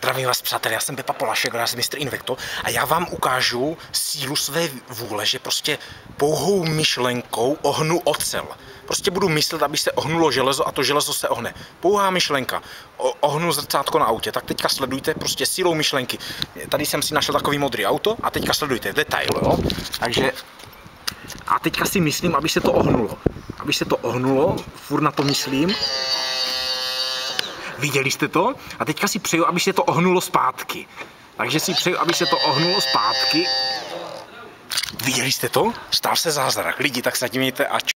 Zdravím vás, přátelé, já jsem Pepa Polašek, já jsem Mr. Invekto a já vám ukážu sílu své vůle, že prostě pouhou myšlenkou ohnu ocel. Prostě budu myslet, aby se ohnulo železo a to železo se ohne. Pouhá myšlenka. Ohnu zrcátko na autě. Tak teďka sledujte prostě sílou myšlenky. Tady jsem si našel takový modrý auto a teďka sledujte detail, jo. Takže a teďka si myslím, aby se to ohnulo. Aby se to ohnulo, furt na to myslím. Viděli jste to? A teďka si přeju, aby se to ohnulo zpátky. Takže si přeju, aby se to ohnulo zpátky. Viděli jste to? Stal se zázrak. Lidi, tak se tím mějte a čau.